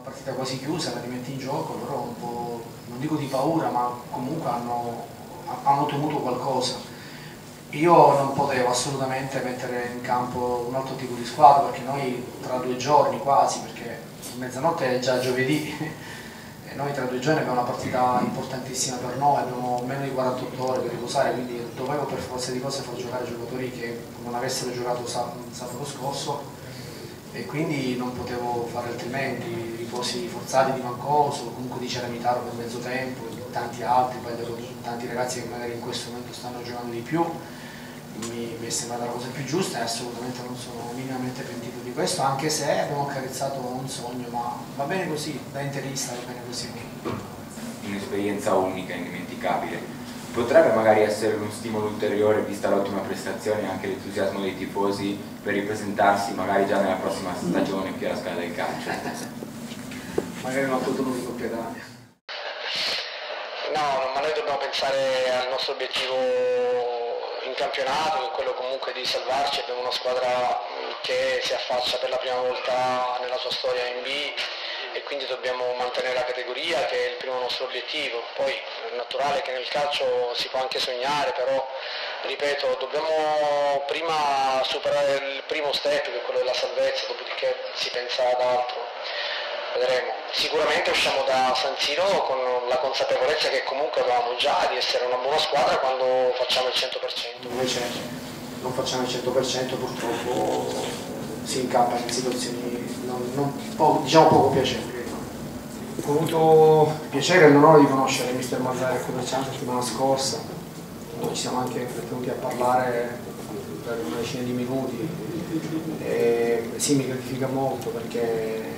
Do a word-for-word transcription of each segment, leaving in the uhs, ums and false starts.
partita quasi chiusa, la rimetti in gioco, loro un po', non dico di paura, ma comunque hanno, hanno temuto qualcosa. Io non potevo assolutamente mettere in campo un altro tipo di squadra, perché noi tra due giorni quasi, perché mezzanotte è già giovedì, e noi tra due giorni abbiamo una partita importantissima per noi, abbiamo meno di quarantotto ore per riposare, quindi dovevo per forza di cose far giocare giocatori che non avessero giocato sabato scorso, e quindi non potevo fare altrimenti. Riposi forzati di Mancoso, comunque di Ceramitaro per mezzo tempo, tanti altri, tanti ragazzi che magari in questo momento stanno giocando di più. Mi, mi è sembrata la cosa più giusta e assolutamente non sono minimamente pentito di questo, anche se abbiamo accarezzato un sogno, ma va bene così, da interista va bene così. Un'esperienza unica, indimenticabile. Potrebbe magari essere uno stimolo ulteriore, vista l'ottima prestazione e anche l'entusiasmo dei tifosi, per ripresentarsi magari già nella prossima stagione qui alla Scala del Calcio? Magari un altro turno di Coppa Italia. No, ma noi dobbiamo pensare al nostro obiettivo in campionato, che è quello comunque di salvarci. Abbiamo una squadra che si affaccia per la prima volta nella sua storia in B e quindi dobbiamo mantenere la categoria, che è il primo nostro obiettivo. Poi è naturale che nel calcio si può anche sognare, però ripeto, dobbiamo prima superare il primo step, che è quello della salvezza, dopodiché si pensa ad altro. Vedremo. Sicuramente usciamo da San Siro con la consapevolezza che comunque avevamo già di essere una buona squadra quando facciamo il cento per cento. Invece non facciamo il cento per cento, purtroppo si incappa in situazioni non, non, poco, diciamo poco piacevoli. Ho avuto il piacere e l'onore di conoscere mister Mazzari a Coverciano la settimana scorsa, noi ci siamo anche venuti a parlare per una decina di minuti e sì, mi gratifica molto, perché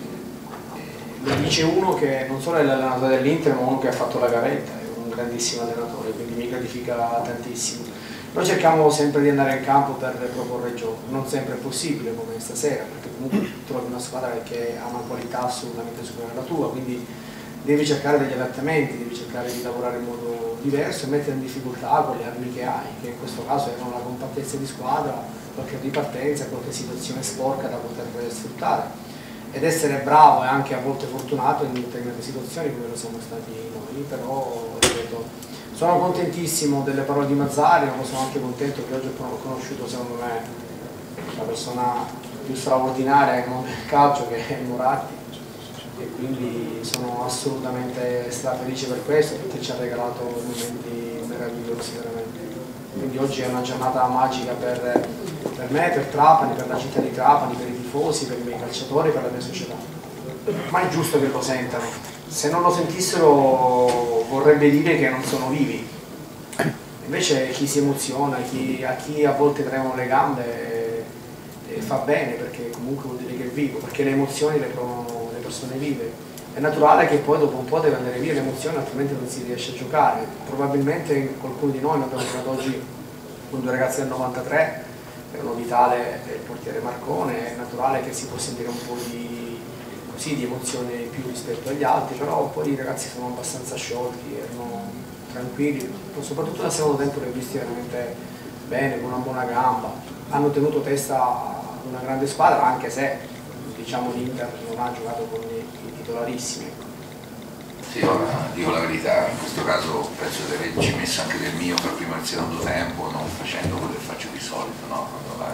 lo dice uno che non solo è l'allenatore dell'Inter, ma uno che ha fatto la gavetta, è un grandissimo allenatore, quindi mi gratifica tantissimo. Noi cerchiamo sempre di andare in campo per proporre il gioco, non sempre è possibile come stasera, perché comunque trovi una squadra che ha una qualità assolutamente superiore alla tua, quindi devi cercare degli adattamenti, devi cercare di lavorare in modo diverso e mettere in difficoltà con le armi che hai, che in questo caso erano la compattezza di squadra, qualche ripartenza, qualche situazione sporca da poter sfruttare, ed essere bravo e anche a volte fortunato in determinate situazioni come lo siamo stati noi. Però ripeto, sono contentissimo delle parole di Mazzari, ma sono anche contento che oggi ho conosciuto secondo me la persona più straordinaria nel mondo del calcio, che è Moratti, e quindi sono assolutamente strafelice per questo, perché ci ha regalato momenti meravigliosi veramente. Quindi oggi è una giornata magica per, per me, per Trapani, per la città di Trapani, per i tifosi, per i miei calciatori, per la mia società. Ma è giusto che lo sentano. Se non lo sentissero vorrebbe dire che non sono vivi. Invece chi si emoziona, chi, a chi a volte tremono le gambe, eh, fa bene, perché comunque vuol dire che è vivo, perché le emozioni le provano le persone vive. È naturale che poi dopo un po' deve andare via l'emozione, altrimenti non si riesce a giocare. Probabilmente qualcuno di noi, abbiamo giocato oggi con due ragazzi del novantatré, erano Vitale e il portiere Marcone, è naturale che si può sentire un po' di, così, di emozione più rispetto agli altri, però poi i ragazzi sono abbastanza sciolti, erano tranquilli, soprattutto nel secondo tempo li ho visti veramente bene, con una buona gamba, hanno tenuto testa ad una grande squadra, anche se diciamo l'Inter non ha giocato con i titolarissimi. Sì, ora dico la verità, in questo caso penso di averci messo anche del mio per prima del secondo tempo, non facendo quello che faccio di solito, no? La...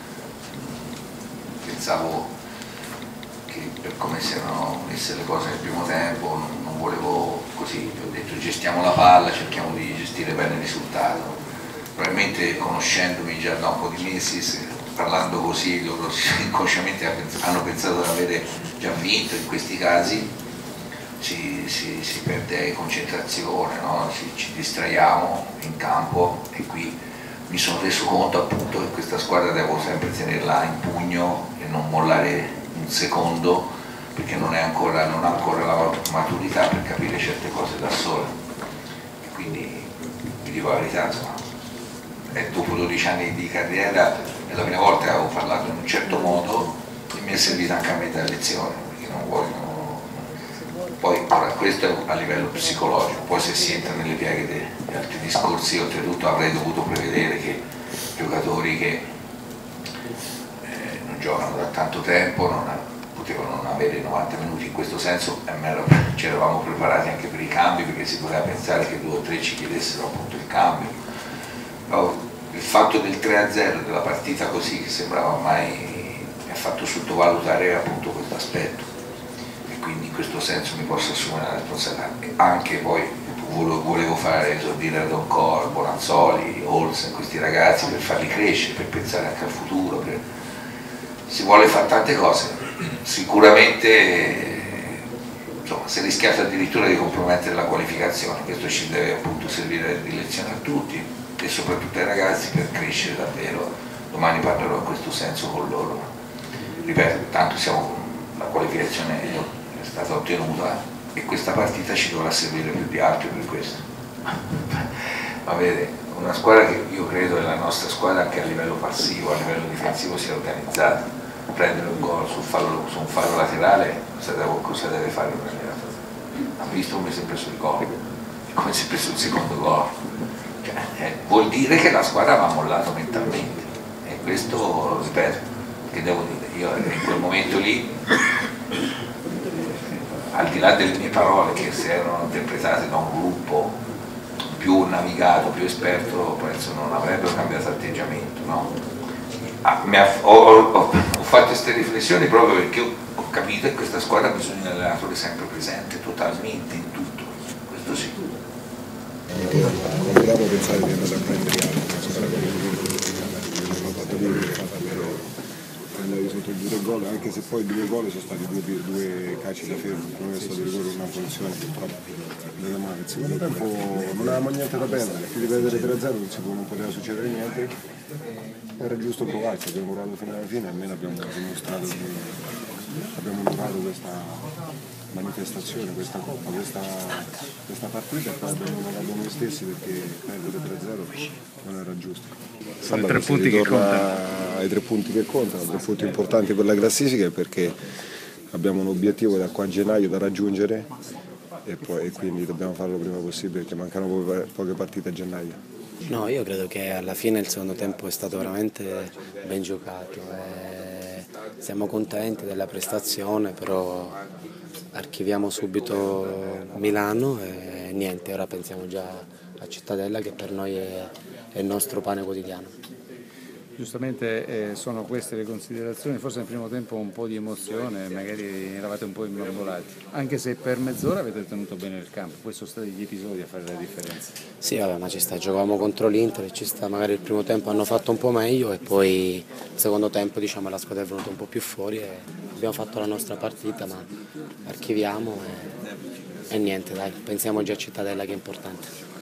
pensavo che per come si erano messe le cose nel primo tempo non, non volevo così, ho detto gestiamo la palla, cerchiamo di gestire bene il risultato. Probabilmente conoscendomi già da un po' di mesi, parlando così, loro inconsciamente hanno pensato di avere già vinto. In questi casi si, si, si perde concentrazione, no? ci, ci distraiamo in campo, e qui mi sono reso conto appunto che questa squadra devo sempre tenerla in pugno e non mollare un secondo, perché non, è ancora, non ha ancora la maturità per capire certe cose da sola. E quindi vi dico la verità, insomma, e dopo dodici anni di carriera è la prima volta che avevo parlato in un certo modo e mi è servita anche a me da lezione, perché non voglio. Poi ora, questo è a livello psicologico, poi se si entra nelle pieghe di altri discorsi, oltretutto avrei dovuto prevedere che giocatori che eh, non giocano da tanto tempo non potevano non avere novanta minuti in questo senso, e ci eravamo preparati anche per i cambi, perché si poteva pensare che due o tre ci chiedessero appunto il cambio. Però il fatto del tre a zero, della partita così, che sembrava ormai, mi ha fatto sottovalutare appunto questo aspetto, e quindi in questo senso mi posso assumere la responsabilità. Anche poi volevo fare esordire Don Cor, Bonanzoli, Olsen, questi ragazzi, per farli crescere, per pensare anche al futuro. Per... si vuole fare tante cose, sicuramente insomma, si è rischiato addirittura di compromettere la qualificazione. Questo ci deve appunto servire di lezione a tutti e soprattutto ai ragazzi, per crescere davvero. Domani parlerò in questo senso con loro. Ripeto, tanto siamo, la qualificazione è stata ottenuta e questa partita ci dovrà servire più di altro per questo. Ma vede, una squadra che io credo è la nostra squadra, anche a livello passivo, a livello difensivo, sia organizzata. Prendere un gol su, su un fallo laterale, cosa deve, cosa deve fare un allenatore? Ha visto come si è preso il gol, come si è preso il secondo gol. Cioè, eh, vuol dire che la squadra va mollato mentalmente, e questo, ripeto, che devo dire, io in quel momento lì, al di là delle mie parole che si erano interpretate da un gruppo più navigato, più esperto, penso non avrebbero cambiato atteggiamento, no? Ah, mi ha, ho, ho, ho fatto queste riflessioni proprio perché ho, ho capito che questa squadra ha bisogno di un allenatore sempre presente, totalmente, in tutto, questo sì. Non volevamo pensare di andare a prendere altro, abbiamo fatto bene, andare sotto due gol, anche se poi due gol sono stati due, due calci da fermo, non è stato rigore una punizione, il secondo tempo non avevamo niente da perdere, più di perdere tre a zero non poteva succedere niente, era giusto provarci, abbiamo provato fino alla fine, almeno abbiamo dimostrato che abbiamo onorato questa manifestazione, questa coppa, questa, questa partita, e poi abbiamo onorato noi stessi, perché perdere tre a zero non era giusto. Sono i tre punti che contano. Ai tre punti che contano, tre punti importanti per la classifica, perché abbiamo un obiettivo da qua a gennaio da raggiungere, e, poi, e quindi dobbiamo farlo il prima possibile, perché mancano poche, poche partite a gennaio. No, io credo che alla fine il secondo tempo è stato veramente ben giocato. E siamo contenti della prestazione, però archiviamo subito Milano e niente, ora pensiamo già a Cittadella, che per noi è, è il nostro pane quotidiano. Giustamente eh, sono queste le considerazioni, forse nel primo tempo un po' di emozione, magari eravate un po' immorbolati, anche se per mezz'ora avete tenuto bene il campo, poi sono stati gli episodi a fare la differenza. Sì, vabbè, ma ci sta, giocavamo contro l'Inter, ci sta, magari il primo tempo hanno fatto un po' meglio e poi il secondo tempo, diciamo, la squadra è venuta un po' più fuori e abbiamo fatto la nostra partita, ma archiviamo e, e niente, dai, pensiamo già a Cittadella, che è importante.